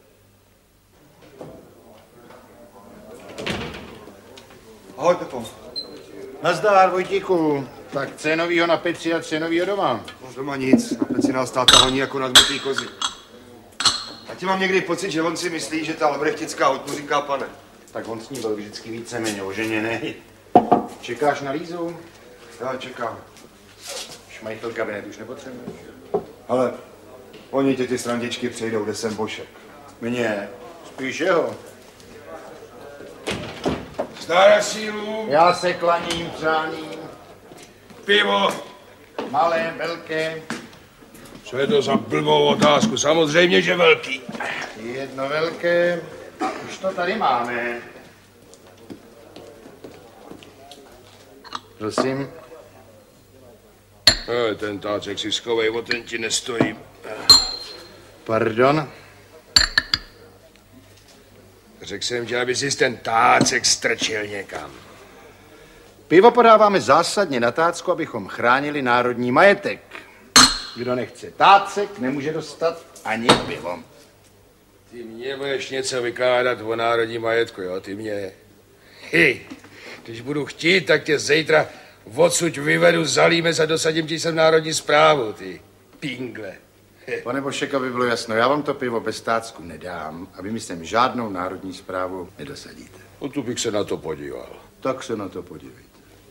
Speaker 8: Ahoj, Pepo. Nazdar, Vojtíku. Tak cenovýho na peci a cenovýho doma.
Speaker 5: No, doma nic, na peci nás táta honí jako nadmutý kozy. A ti mám někdy pocit, že on si myslí, že ta lebrechtická hoď mu říká pane.
Speaker 8: Tak on s ní byl vždycky víceméně oženěný. Čekáš na Lízu?
Speaker 5: Já čekám.
Speaker 8: Šmajtl kabinet už nepotřebuješ?
Speaker 5: Ale oni tě ty srandičky přejdou, kde jsem Bošek.
Speaker 8: Mně, spíš jeho.
Speaker 6: Stará sílu.
Speaker 8: Já se klaním, přáním.
Speaker 6: Pivo.
Speaker 8: Malé, velké.
Speaker 6: Co je to za blbou otázku? Samozřejmě, že velký.
Speaker 8: Jedno velké. A už to tady máme. Prosím.
Speaker 6: Ten tácek si schovej, o ten ti nestojí.
Speaker 8: Pardon?
Speaker 14: Řekl jsem ti, aby si ten tácek strčil někam.
Speaker 8: Pivo podáváme zásadně na tácku, abychom chránili národní majetek. Kdo nechce tácek, nemůže dostat ani pivo.
Speaker 14: Ty mě budeš něco vykládat o národní majetku, jo? Ty mě. Když budu chtít, tak tě zítra odsud vyvedu za límec a dosadím ti sem národní správu, ty pingle.
Speaker 8: Pane Bošek, aby bylo jasno, já vám to pivo bez tácku nedám a vy mi sem žádnou národní správu nedosadíte.
Speaker 14: No tu bych se na to podíval.
Speaker 8: Tak se na to podívejte.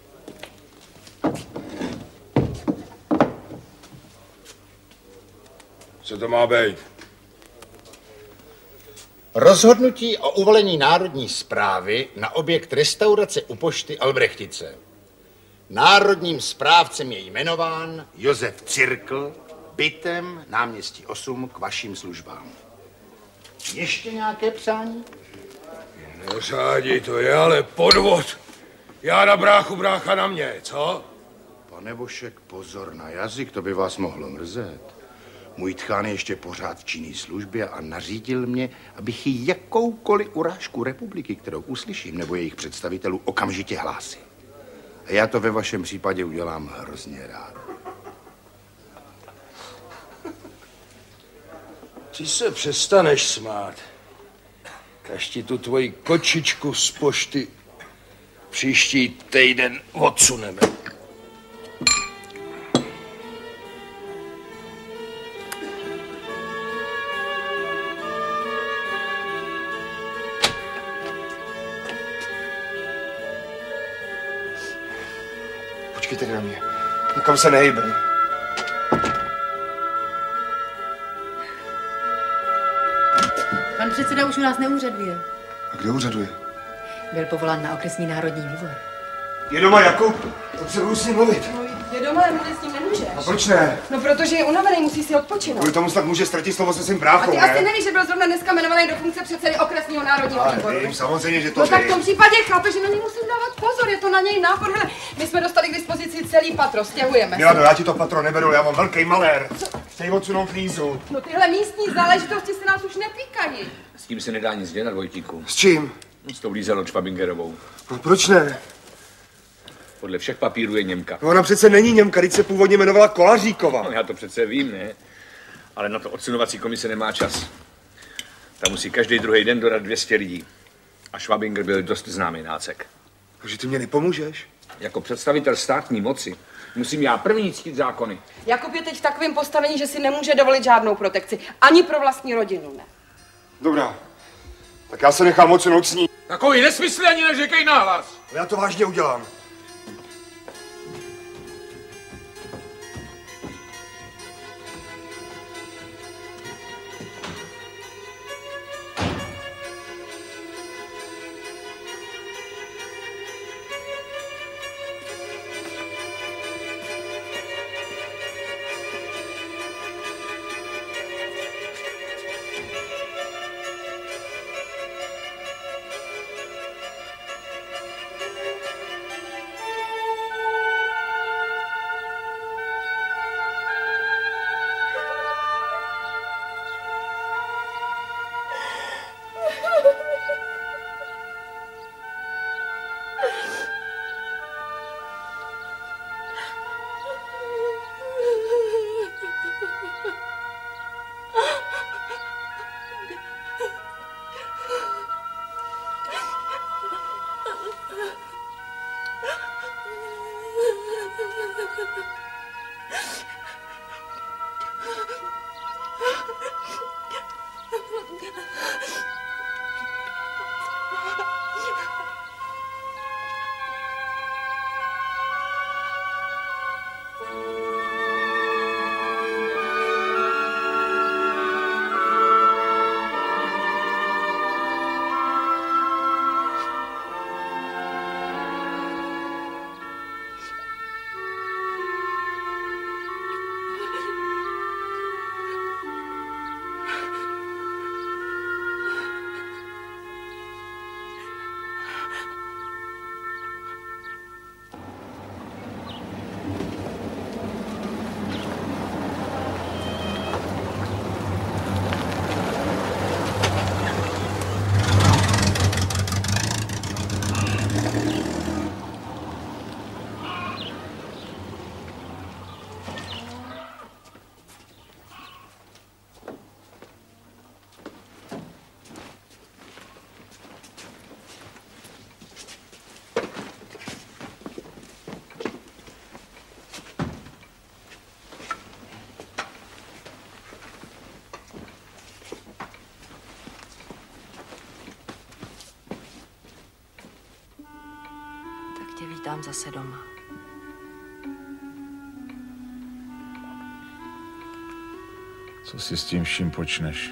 Speaker 14: Co to má být?
Speaker 8: Rozhodnutí o uvolení národní správy na objekt restaurace u pošty Albrechtice. Národním správcem je jmenován Josef Cirkl, bytem náměstí 8 k vašim službám. Ještě nějaké přání?
Speaker 14: No řádí, to je ale podvod. Já na bráchu, brácha na mě, co?
Speaker 8: Pane Bošek, pozor na jazyk, to by vás mohlo mrzet. Můj tchán je ještě pořád v činné službě a nařídil mě, abych jí jakoukoliv urážku republiky, kterou uslyším, nebo jejich představitelů, okamžitě hlásil. A já to ve vašem případě udělám hrozně rád.
Speaker 14: Ty se přestaneš smát. Až ti tu tvoji kočičku z pošty příští týden odsuneme.
Speaker 5: Počkejte na mě. Nikam se nehejbej.
Speaker 3: Pan předseda už u nás neúřaduje.
Speaker 5: A kdo úřaduje?
Speaker 3: Byl povolán na okresní národní výbor.
Speaker 5: Je doma Jakub? Potřebuji s ním mluvit.
Speaker 10: No, je doma, ale mluvit s ním nemůžeš.
Speaker 5: A proč ne?
Speaker 10: No, protože je unavený, musí si odpočinout.
Speaker 5: Kvůli tomu snad může ztratit slovo se svým bráchou,
Speaker 10: A ty
Speaker 5: ne?
Speaker 10: asi nevíš, že byl zrovna dneska jmenovaný do funkce předsedy okresního národního výboru.
Speaker 5: Vím, samozřejmě, že to
Speaker 10: No tak v
Speaker 5: vím.
Speaker 10: tom případě chápe, že na něj musím dávat pozor, je to na něj nápor. Hele, my jsme dostali k dispozici celý patro, stěhujeme se.
Speaker 5: Milado, já ti to patro neberu, já mám velký malér. Chci odsunout flízu.
Speaker 10: No tyhle místní záležitosti se nás už netýkají.
Speaker 9: S tím se nedá nic dělat, Vojtíku.
Speaker 5: S čím?
Speaker 9: S tou Lízelou Švabingerovou.
Speaker 5: No, proč ne?
Speaker 9: Podle všech papírů je Němka.
Speaker 5: No, ona přece není Němka, teď se původně jmenovala Kolaříková.
Speaker 9: No, já to přece vím, ne? Ale na to odsunovací komise nemá čas. Tam musí každý druhý den dodat 200 lidí. A Švabinger byl dost známý nácek.
Speaker 5: Takže ty mě nepomůžeš?
Speaker 9: Jako představitel státní moci musím já první ctít zákony.
Speaker 10: Jakub je teď v takovém postavení, že si nemůže dovolit žádnou protekci. Ani pro vlastní rodinu, ne.
Speaker 5: Dobrá. Tak já se nechám odsunout s ní.
Speaker 6: Takový nesmysl ani neříkej nahlas.
Speaker 5: Já to vážně udělám.
Speaker 3: vítám zase doma.
Speaker 7: Co si s tím vším počneš?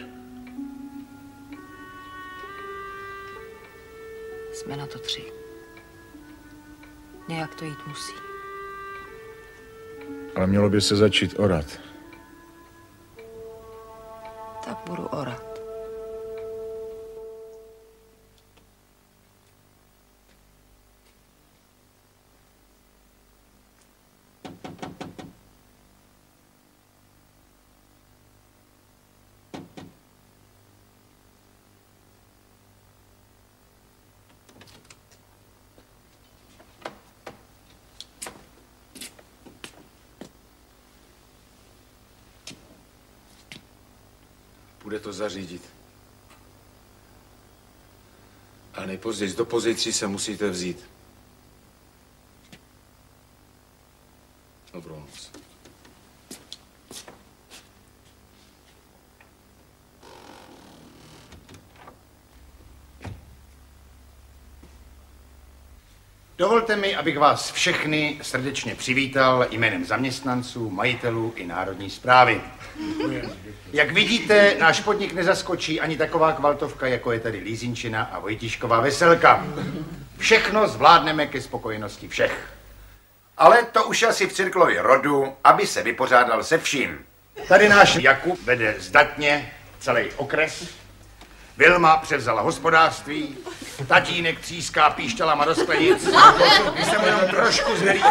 Speaker 3: Jsme na to 3. Nějak to jít musí.
Speaker 7: Ale mělo by se začít orat.
Speaker 3: Tak budu orat.
Speaker 8: Bude to zařídit. Ale nejpozději do pozicí se musíte vzít. Dobrou noc.
Speaker 18: Dovolte mi, abych vás všechny srdečně přivítal jménem zaměstnanců, majitelů i Národní správy. Jak vidíte, náš podnik nezaskočí ani taková kvaltovka, jako je tady Lízinčina a Vojtišková Veselka. Všechno zvládneme ke spokojenosti všech. Ale to už asi v Cirklovi rodu, aby se vypořádal se vším. Tady náš Jakub vede zdatně celý okres. Vilma převzala hospodářství, tatínek tříská píšťalama do sklenic, když se mu jenom trošku znelíbí,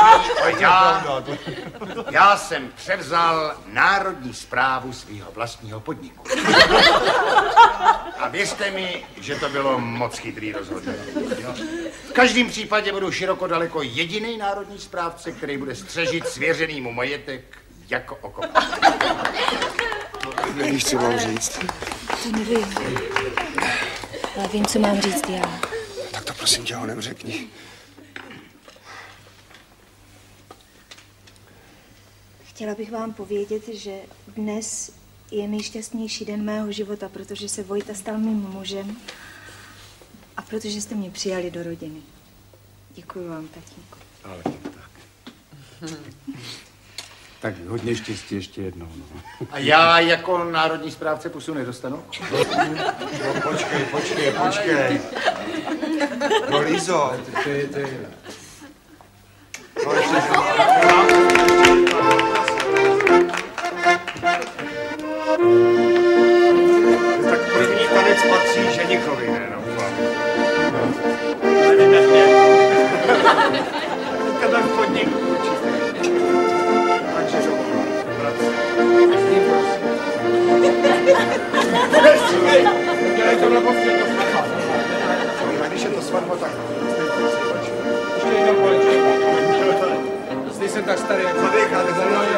Speaker 18: já jsem převzal národní správu svého vlastního podniku. A věřte mi, že to bylo moc chytrý rozhodnutí. V každém případě budu široko daleko jediný národní správce, který bude střežit svěřenýmu majetek jako oko.
Speaker 5: Nevíš, co mám říct?
Speaker 12: To nevím. Ale vím, co mám říct já.
Speaker 5: Tak to prosím tě honem řekni.
Speaker 12: Chtěla bych vám povědět, že dnes je nejšťastnější den mého života, protože se Vojta stal mým mužem a protože jste mě přijali do rodiny. Děkuji vám, tatínku.
Speaker 8: Ale tak. Tak hodně štěstí ještě jednou. No.
Speaker 18: A já jako národní správce pusu nedostanu?
Speaker 5: No, počkej. No, Lízo. No, ještě...
Speaker 18: Tak první tanec patří ženichovi, ne? Tebe v podniku určitě. Takže
Speaker 14: Dělej to na povšetno svatba.
Speaker 18: Když je to svatba, tak...
Speaker 14: Ještě jednou kolečko. Nejsem tak starý, jak
Speaker 18: zadecháte za mnou.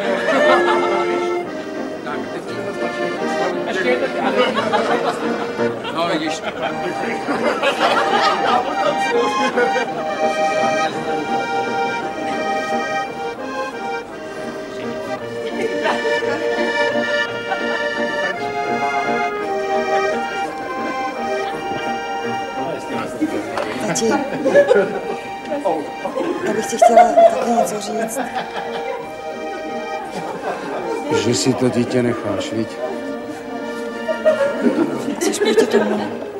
Speaker 14: Tak, teď to stačí. Ještě jednou. No, vidíš.
Speaker 12: Tati, já bych ti chtěla taky něco říct.
Speaker 8: Že si to dítě necháš, viď?
Speaker 12: Jsi proti tomu?